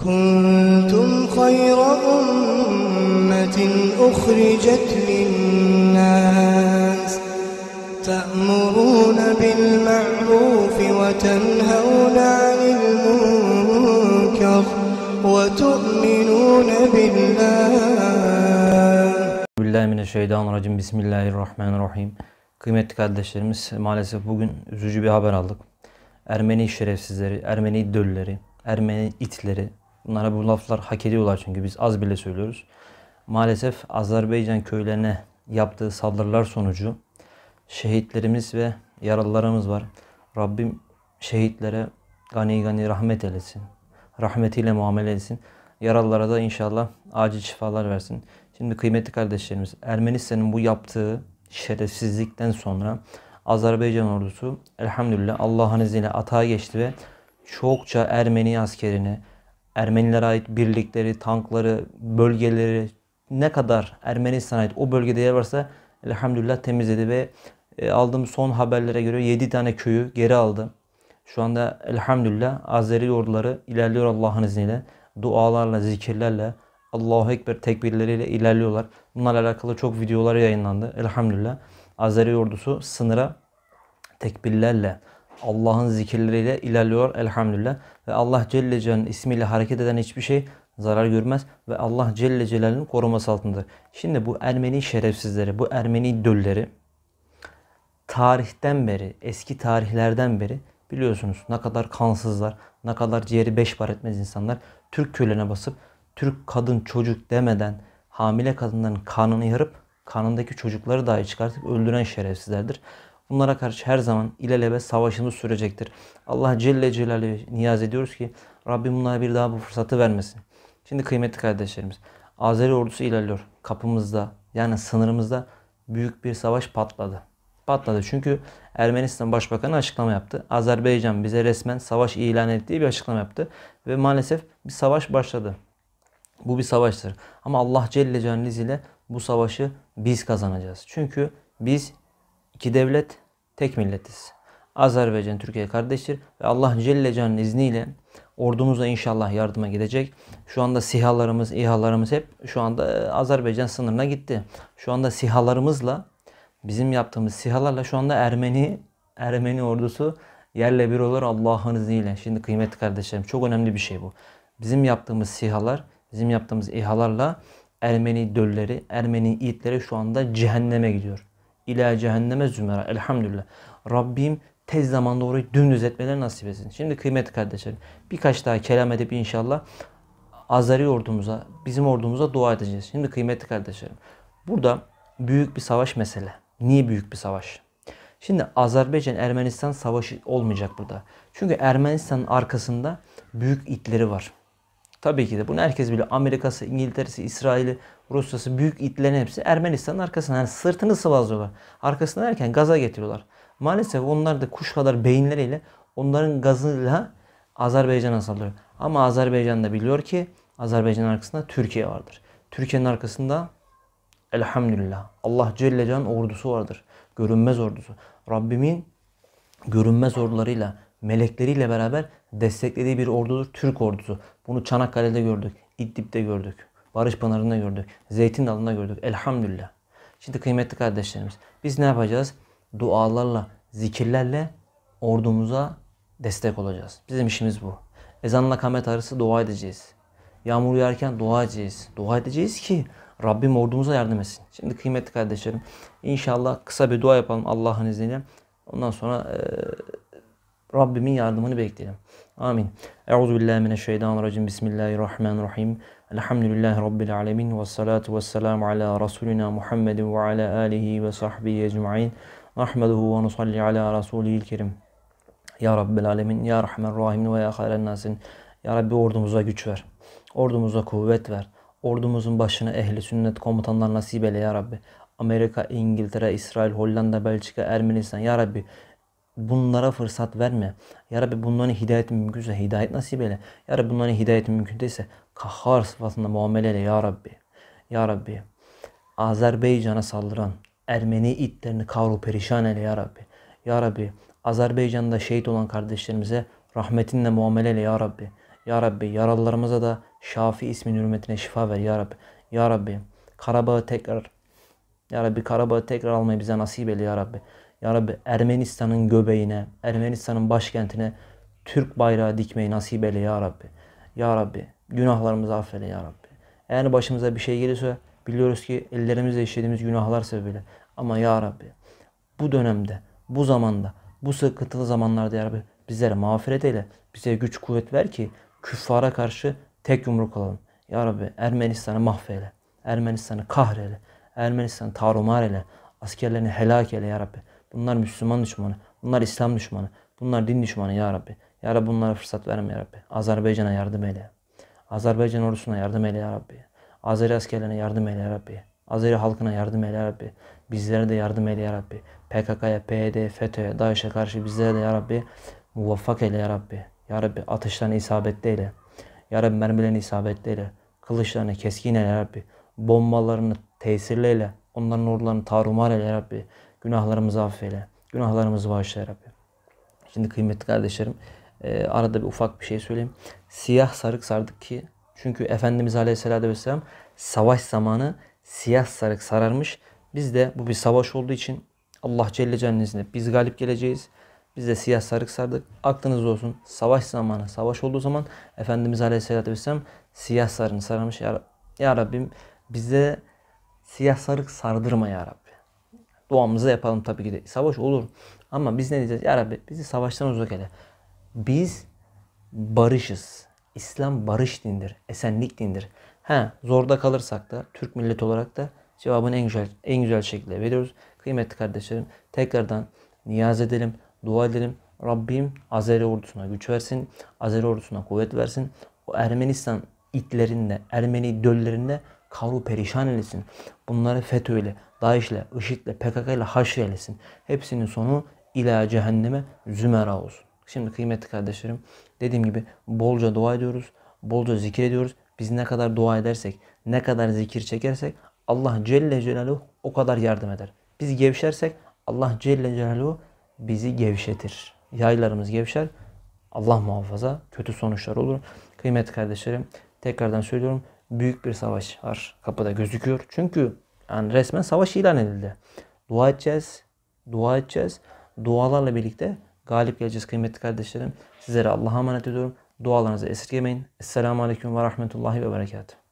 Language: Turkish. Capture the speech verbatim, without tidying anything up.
كنتم خير أمة أخرجت للناس تأمرون بالمعروف وتنهون عن المنكر وتؤمنون بالله. Bismillahirrahmanirrahim. Bismillahirrahmanirrahim. Kıymetli kardeşlerimiz, maalesef bugün üzücü bir haber aldık. Ermeni şerefsizleri, Ermeni dölleri, Ermeni itleri, bunlara bu laflar hak ediyorlar çünkü biz az bile söylüyoruz. Maalesef Azerbaycan köylerine yaptığı saldırılar sonucu şehitlerimiz ve yaralılarımız var. Rabbim şehitlere gani gani rahmet eylesin. Rahmetiyle muamele etsin. Yaralılara da inşallah acil şifalar versin. Şimdi kıymetli kardeşlerimiz, Ermenistan'ın bu yaptığı şerefsizlikten sonra Azerbaycan ordusu elhamdülillah Allah'ın izniyle atağa geçti ve çokça Ermeni askerini, Ermenilere ait birlikleri, tankları, bölgeleri, ne kadar Ermenistan'a ait o bölgede yer varsa elhamdülillah temizledi ve e, aldığım son haberlere göre yedi tane köyü geri aldı. Şu anda elhamdülillah Azeri orduları ilerliyor Allah'ın izniyle. Dualarla, zikirlerle, Allahu Ekber tekbirleriyle ilerliyorlar. Bunlarla alakalı çok videolar yayınlandı. Elhamdülillah Azeri ordusu sınıra tekbirlerle, Allah'ın zikirleriyle ilerliyor elhamdülillah. Ve Allah Celle Celal'in ismiyle hareket eden hiçbir şey zarar görmez. Ve Allah Celle Celal'in koruması altındadır. Şimdi bu Ermeni şerefsizleri, bu Ermeni dölleri tarihten beri, eski tarihlerden beri biliyorsunuz ne kadar kansızlar, ne kadar ciğeri beş bar etmez insanlar Türk köylerine basıp Türk kadın çocuk demeden hamile kadınların kanını yarıp kanındaki çocukları dahi çıkartıp öldüren şerefsizlerdir. Bunlara karşı her zaman ilelebet savaşımız sürecektir. Allah Celle Celaluhu'ya niyaz ediyoruz ki Rabbim bunlara bir daha bu fırsatı vermesin. Şimdi kıymetli kardeşlerimiz, Azeri ordusu ilerliyor. Kapımızda yani sınırımızda büyük bir savaş patladı. Patladı çünkü Ermenistan Başbakanı açıklama yaptı. Azerbaycan bize resmen savaş ilan ettiği bir açıklama yaptı. Ve maalesef bir savaş başladı. Bu bir savaştır. Ama Allah Celle Celal'in izniyle bu savaşı biz kazanacağız. Çünkü biz iki devlet, tek milletiz. Azerbaycan, Türkiye kardeştir. Ve Allah Celle Celal'in izniyle ordumuz da inşallah yardıma gidecek. Şu anda SİHA'larımız, İHA'larımız hep şu anda Azerbaycan sınırına gitti. Şu anda SİHA'larımızla, bizim yaptığımız SİHA'larla şu anda Ermeni Ermeni ordusu yerle bir olur Allah'ın izniyle. Şimdi kıymetli kardeşlerim, çok önemli bir şey bu. Bizim yaptığımız SİHA'lar, bizim yaptığımız İHA'larla Ermeni dölleri, Ermeni itleri şu anda cehenneme gidiyor. İlâ cehenneme zümera. Elhamdülillah. Rabbim tez zamanda orayı dümdüz etmeleri nasip etsin. Şimdi kıymetli kardeşlerim, birkaç daha kelam edip inşallah Azeri ordumuza, bizim ordumuza dua edeceğiz. Şimdi kıymetli kardeşlerim, burada büyük bir savaş mesele. Niye büyük bir savaş? Şimdi Azerbaycan-Ermenistan savaşı olmayacak burada. Çünkü Ermenistan'ın arkasında büyük itleri var. Tabii ki de bunu herkes biliyor. Amerika'sı, İngiltere'si, İsrail'i, Rusya'sı, büyük itlerin hepsi Ermenistan'ın arkasında. Yani sırtını sıvazlıyorlar. Arkasına derken gaza getiriyorlar. Maalesef onlar da kuş kadar beyinleriyle onların gazıyla Azerbaycan'a saldırıyor. Ama Azerbaycan da biliyor ki Azerbaycan'ın arkasında Türkiye vardır. Türkiye'nin arkasında elhamdülillah Allah Celle Celal'in ordusu vardır. Görünmez ordusu. Rabbimin görünmez ordularıyla, melekleriyle beraber desteklediği bir ordudur Türk ordusu. Bunu Çanakkale'de gördük, İdlib'de gördük, Barış Pınarı'nda gördük, Zeytin Dalı'nda gördük. Elhamdülillah. Şimdi kıymetli kardeşlerimiz, biz ne yapacağız? Dualarla, zikirlerle ordumuza destek olacağız. Bizim işimiz bu. Ezanla kamet arası dua edeceğiz. Yağmur yağarken dua edeceğiz. Dua edeceğiz ki Rabbim ordumuza yardım etsin. Şimdi kıymetli kardeşlerim, inşallah kısa bir dua yapalım Allah'ın izniyle. Ondan sonra e, Rabbimin yardımını bekleyelim. Amin. Euzubillahimineşşeytanirracim. Bismillahirrahmanirrahim. Elhamdülillahi Rabbil alemin. Ve salatu ve selamu ala Resulina Muhammedin ve ala alihi ve sahbihi ecma'in. Nahmeduhu ve nusalli ala Resulihil kerim. Ya Rabbil alemin, Ya Rahman Rahim ve Ya hayren nasin. Ya Rabbi ordumuza güç ver. Ordumuza kuvvet ver. Ordumuzun başına ehli sünnet komutanlar nasip eyle ya Rabbi. Amerika, İngiltere, İsrail, Hollanda, Belçika, Ermenistan ya Rabbi. Bunlara fırsat verme. Ya Rabbi bunların hidayeti mümkünse hidayet nasip eyle. Ya Rabbi bunların hidayeti mümkün değilse kahhar sıfatında muamele eyle ya Rabbi. Ya Rabbi Azerbaycan'a saldıran Ermeni itlerini kavru perişan eyle ya Rabbi. Ya Rabbi Azerbaycan'da şehit olan kardeşlerimize rahmetinle muamele eyle ya Rabbi. Ya Rabbi yaralılarımıza da Şafi ismin hürmetine şifa ver Ya Rabbi. Ya Rabbi Karabağ'ı tekrar Ya Rabbi Karabağ'ı tekrar almayı bize nasip eyle Ya Rabbi. Ya Rabbi Ermenistan'ın göbeğine, Ermenistan'ın başkentine Türk bayrağı dikmeyi nasip eyle Ya Rabbi. Ya Rabbi günahlarımızı affeyle Ya Rabbi. Eğer başımıza bir şey gelirse biliyoruz ki ellerimizle işlediğimiz günahlar sebebiyle. Ama Ya Rabbi bu dönemde, bu zamanda, bu sıkıntılı zamanlarda Ya Rabbi bizlere mağfiret eyle. Bize güç kuvvet ver ki küffara karşı tek yumruk olalım. Ya Rabbi Ermenistan'ı mahveyle. Ermenistan'ı kahreyle. Ermenistan'ı tarumar eyle. Askerlerini helak eyle Ya Rabbi. Bunlar Müslüman düşmanı. Bunlar İslam düşmanı. Bunlar din düşmanı Ya Rabbi. Ya Rabbi bunlara fırsat verme Ya Rabbi. Azerbaycan'a yardım eyle. Azerbaycan ordusuna yardım eyle Ya Rabbi. Azeri askerlerine yardım eyle Ya Rabbi. Azeri halkına yardım eyle Ya Rabbi. Bizlere de yardım eyle Ya Rabbi. P K K'ya, P Y D'ye, FETÖ'ye, DAEŞ'e karşı bizlere de Ya Rabbi muvaffak eyle Ya Rabbi. Ya Rabbi atışlarını isabetli eyle. Ya Rabbi mermilerini isabetli eyle. Kılıçlarını keskin eyle Ya Rabbi. Bombalarını tesirli eyle. Onların ordularını tarumar eyle Ya Rabbi. Günahlarımızı affeyle. Günahlarımızı bağışla Ya Rabbi. Şimdi kıymetli kardeşlerim e, arada bir ufak bir şey söyleyeyim. Siyah sarık sardık ki çünkü Efendimiz Aleyhisselatü Vesselam savaş zamanı siyah sarık sararmış. Biz de bu bir savaş olduğu için Allah Celle Celle'nin izniyle biz galip geleceğiz. Biz de siyah sarık sardık. Aklınız olsun. Savaş zamanı, savaş olduğu zaman Efendimiz Aleyhisselatü Vesselam siyah sarığını sararmış. Ya, ya Rabbim bize siyah sarık sardırma Ya Rabbi. Duamızı yapalım tabii ki de. Savaş olur. Ama biz ne diyeceğiz? Ya Rabbi bizi savaştan uzak eyle. Biz barışız. İslam barış dindir. Esenlik dindir. He, zorda kalırsak da Türk milleti olarak da cevabını en güzel en güzel şekilde veriyoruz. Kıymetli kardeşlerim tekrardan niyaz edelim, dua edelim. Rabbim Azeri ordusuna güç versin. Azeri ordusuna kuvvet versin. O Ermenistan itlerinde, Ermeni döllerinde karu perişan eylesin. Bunları FETÖ'yle, DAEŞ'le, IŞİD'le, P K K'yla haşr eylesin. Hepsinin sonu ila cehenneme zümera olsun. Şimdi kıymetli kardeşlerim dediğim gibi bolca dua ediyoruz. Bolca zikir ediyoruz. Biz ne kadar dua edersek, ne kadar zikir çekersek Allah Celle Celaluhu o kadar yardım eder. Biz gevşersek Allah Celle Celaluhu bizi gevşetir. Yaylarımız gevşer. Allah muhafaza kötü sonuçlar olur. Kıymetli kardeşlerim tekrardan söylüyorum. Büyük bir savaş var kapıda gözüküyor. Çünkü yani resmen savaş ilan edildi. Dua edeceğiz. Dua edeceğiz. Dualarla birlikte galip geleceğiz kıymetli kardeşlerim. Sizlere Allah'a emanet ediyorum. Dualarınızı esirgemeyin. Esselamu Aleyküm ve Rahmetullahi ve Berekatuhu.